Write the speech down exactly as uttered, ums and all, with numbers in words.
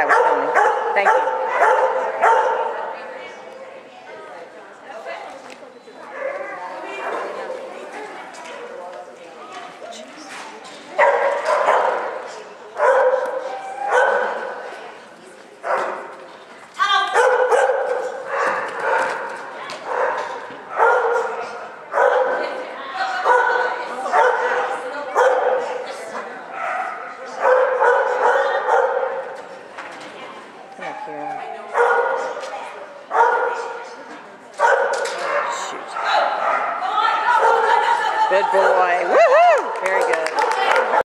I was filming. Thank you. Good boy. Woohoo! Very good.